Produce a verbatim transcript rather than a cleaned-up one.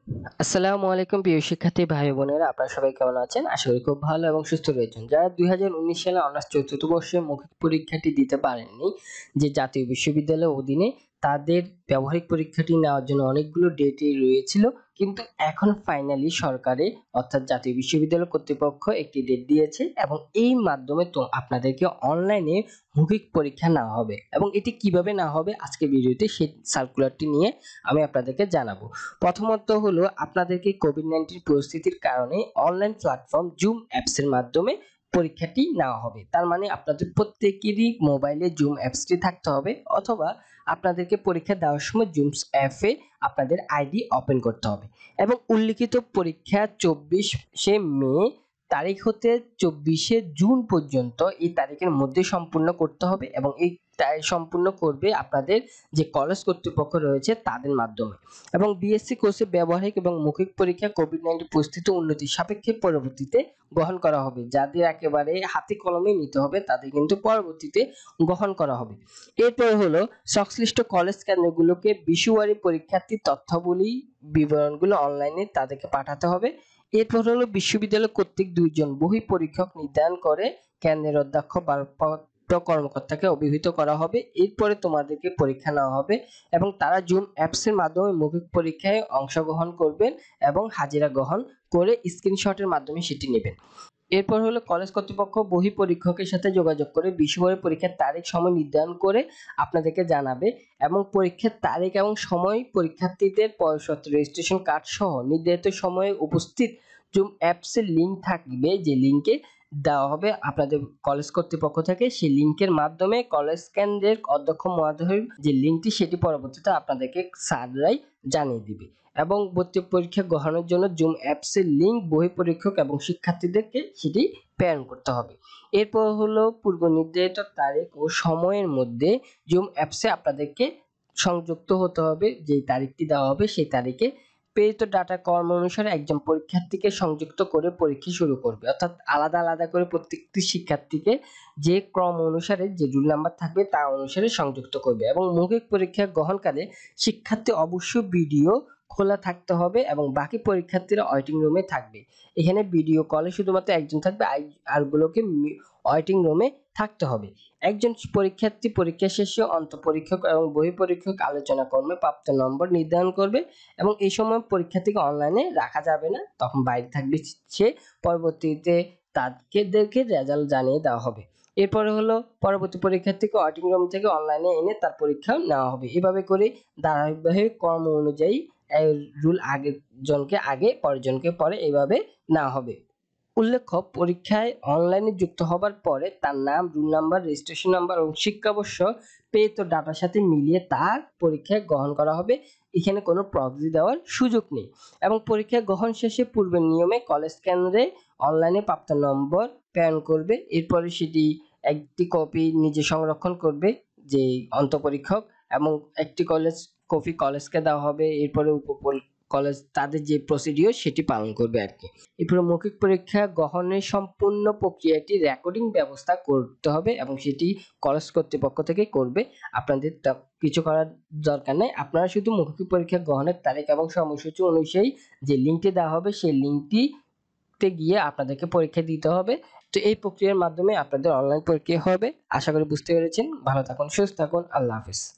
আসসালামু আলাইকুম প্রিয় শিক্ষার্থী ভাই বোনেরা, আপনারা সবাই কেমন আছেন? আশা করি খুব ভালো এবং সুস্থ রয়েছেন। যারা দুই হাজার উনিশ সালে অনার্স চতুর্থ বর্ষে মৌখিক পরীক্ষাটি দিতে পারেননি, যে জাতীয় বিশ্ববিদ্যালয়ের অধীনে তাদের ব্যবহারিক পরীক্ষাটি নেওয়ার জন্য অনেকগুলো ডেটই রয়েছিল, কিন্তু এখন ফাইনালি সরকারে অর্থাৎ জাতীয় বিশ্ববিদ্যালয় কর্তৃপক্ষ একটি ডেট দিয়েছে এবং এই মাধ্যমে তো আপনাদেরকে অনলাইনে মৌখিক পরীক্ষা নেওয়া হবে। এবং এটি কিভাবে নেওয়া হবে আজকের ভিডিওতে সেই সার্কুলারটি নিয়ে আমি আপনাদেরকে জানাবো। প্রথমত হলো আপনাদেরকে কোভিড নাইনটিন পরিস্থিতির কারণে অনলাইন প্ল্যাটফর্ম জুম অ্যাপস এর মাধ্যমে পরীক্ষাটি নেওয়া হবে। তার মানে আপনাদের প্রত্যেকেরই মোবাইলে জুম অ্যাপসটি থাকতে হবে, অথবা আপনাদেরকে পরীক্ষা দেওয়ার সময় জুম অ্যাপে আপনাদের আইডি ওপেন করতে হবে এবং উল্লিখিত পরীক্ষা চব্বিশে মে তারিখ হতে চব্বিশে জুন পর্যন্ত এই তারিখের মধ্যে সম্পূর্ণ করতে হবে এবং এই তাই সম্পূর্ণ করবে আপনাদের যে কলেজ কর্তৃপক্ষ রয়েছে তাদের মাধ্যমে। এবং বিএসসি কোর্সে ব্যবহারিক এবং মৌখিক পরীক্ষা কোভিড নাইনটিন পরিস্থিতি উন্নতি সাপেক্ষে পরবর্তীতে গ্রহণ করা হবে। যাদের একেবারে হাতে কলমে নিতে হবে তাদের কিন্তু পরবর্তীতে গ্রহণ করা হবে। এরপর হলো সংশ্লিষ্ট কলেজ কেন্দ্রগুলোকে বিশুয়ারি পরীক্ষার্থীর তথ্যাবলী বিবরণগুলো অনলাইনে তাদেরকে পাঠাতে হবে। এরপর হলো বিশ্ববিদ্যালয় কর্তৃক দুইজন বহি পরীক্ষক নির্ধারণ করে কেন্দ্রের অধ্যক্ষ ভারপ্রাপ্ত কর্মকর্তাকে অভিহিত করা হবে। এরপরে তোমাদেরকে পরীক্ষা নেওয়া হবে এবং তারা জুম অ্যাপস এর মাধ্যমে মৌখিক পরীক্ষায় অংশগ্রহণ করবেন এবং হাজিরা গ্রহণ করে স্ক্রিনশটের মাধ্যমে সেটি নেবেন। এরপর হলো কলেজ কর্তৃপক্ষ বহি পরীক্ষকের সাথে যোগাযোগ করে বিশ্ববিদ্যালয় পরীক্ষার তারিখ সময় নির্ধারণ করে আপনাদেরকে জানাবে এবং পরীক্ষার তারিখ এবং সময় পরীক্ষার্থীদের পরিচয়পত্র রেজিস্ট্রেশন কার্ড সহ নির্ধারিত সময়ে উপস্থিত জুম অ্যাপস এর লিংক থাকবে, যে লিংকে দেওয়া হবে আপনাদের কলেজ কর্তৃপক্ষ থেকে। সেই লিংকের মাধ্যমে কলেজ কেন্দ্রের অধ্যক্ষ মহোদয়ের যে লিংকটি সেটি পরবর্তীতে আপনাদেরকে স্যাররাই জানিয়ে দিবে এবং ভর্তি পরীক্ষা গ্রহণের জন্য জুম অ্যাপস এর লিংক বহি পরীক্ষক এবং শিক্ষার্থীদেরকে সেটি প্রেরণ করতে হবে। এরপর হলো পূর্ব নির্ধারিত তারিখ ও সময়ের মধ্যে জুম অ্যাপসে আপনাদেরকে সংযুক্ত হতে হবে। যে তারিখটি দেওয়া হবে সেই তারিখে প্রেরিত ডাটা কর্ম অনুসারে একজন পরীক্ষার্থীকে সংযুক্ত করে পরীক্ষা শুরু করবে, অর্থাৎ আলাদা আলাদা করে প্রত্যেকটি শিক্ষার্থীকে যে ক্রম অনুসারে যে রুল নাম্বার থাকবে তা অনুসারে সংযুক্ত করবে। এবং মৌখিক পরীক্ষা গ্রহণকালে শিক্ষার্থী অবশ্যই ভিডিও খোলা থাকতে হবে এবং বাকি পরীক্ষার্থীরা ওয়েটিং রুমে থাকবে। এখানে ভিডিও কলে শুধুমাত্র একজন থাকবে, আরগুলোকে ওয়েটিং রুমে থাকতে হবে। একজন পরীক্ষার্থী পরীক্ষা শেষে অন্তঃপরীক্ষক এবং বহি পরীক্ষক আলোচনা কর্মে প্রাপ্ত নম্বর নির্ধারণ করবে এবং এই সময় পরীক্ষার্থীকে অনলাইনে রাখা যাবে না, তখন বাইরে থাকবে সে। পরবর্তীতে তাদেরকে রেজাল্ট জানিয়ে দেওয়া হবে। এরপরে হলো পরবর্তী পরীক্ষার্থীকে ওয়েটিং রুম থেকে অনলাইনে এনে তার পরীক্ষা নেওয়া হবে। এভাবে করে ধারাবাহিক কর্ম অনুযায়ী রুল আগের জনকে আগে পরের জনকে পরে এইভাবে নেওয়া হবে। উল্লেখ্য, পরীক্ষায় অনলাইনে যুক্ত হবার পরে তার নাম, রুল নাম্বার, রেজিস্ট্রেশন নাম্বার এবং শিক্ষাবর্ষ প্রেরিত ডাটার সাথে মিলিয়ে তার পরীক্ষায় গ্রহণ করা হবে। এখানে কোনো প্রক্সি দেওয়ার সুযোগ নেই এবং পরীক্ষা গ্রহণ শেষে পূর্বের নিয়মে কলেজ কেন্দ্রে অনলাইনে প্রাপ্ত নম্বর প্রেরণ করবে। এরপরে সেটি একটি কপি নিজে সংরক্ষণ করবে যে অন্তঃপরীক্ষক এবং একটি কলেজ কপি কলেজকে দেওয়া হবে। এরপরে উপকূল কলেজ তাদের যে প্রসিডিওর সেটি পালন করবে আর কি। এরপরে মৌখিক পরীক্ষা গ্রহণের সম্পূর্ণ প্রক্রিয়াটি রেকর্ডিং ব্যবস্থা করতে হবে এবং সেটি কলেজ কর্তৃপক্ষ থেকে করবে। আপনাদের কিছু করার দরকার নেই, আপনারা শুধু মৌখিক পরীক্ষা গ্রহণের তারিখ এবং সময়সূচি অনুযায়ী যে লিঙ্কটি দেওয়া হবে সেই লিঙ্কটিতে গিয়ে আপনাদেরকে পরীক্ষা দিতে হবে। তো এই প্রক্রিয়ার মাধ্যমে আপনাদের অনলাইন পরীক্ষা হবে। আশা করি বুঝতে পেরেছেন। ভালো থাকুন, সুস্থ থাকুন। আল্লাহ হাফেজ।